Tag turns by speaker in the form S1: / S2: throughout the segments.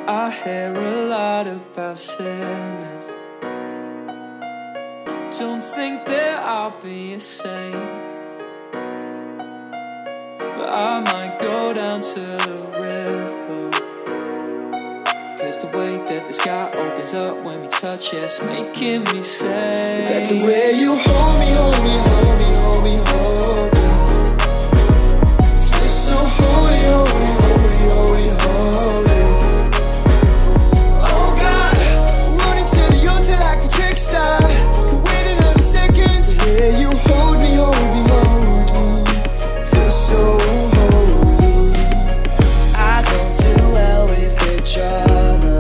S1: I hear a lot about sinners. Don't think that I'll be a saint, but I might go down to the river, 'cause the way that the sky opens up when we touch it's making me say
S2: that the way you hold me, hold me, hold me, hold me, hold me, feels so holy, holy, holy, holy, holy. Oh God, running to the altar like a trickster, can't wait another second. It's the way you hold me, hold me, hold me, feels so holy. I don't do well with good drama,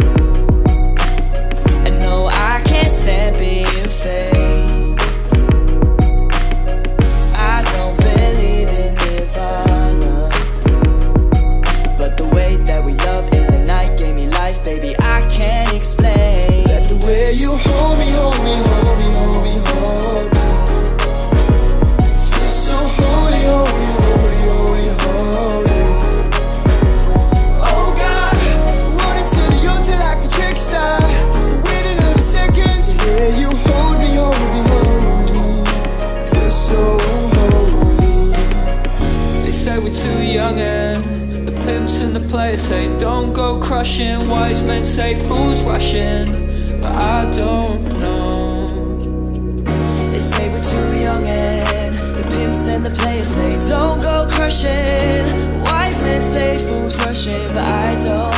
S2: and no, I can't stand being fake. I don't believe in nirvana, but the way that we love in the night gave me life, baby, I can't explain. That the way you hold me, hold me, hold me, hold me, hold me, feels so holy, holy, holy, holy, holy. Oh God, running to the altar like a trickster, can't wait another second. It's the way you hold me, hold me, hold me, feels so holy.
S1: They say we're too young and the pimps and the players say don't go crushing. Wise men say fools rushing, but I don't know.
S2: They say we're too young and the pimps and the players say don't go crushing. Wise men say fools rushing, but I don't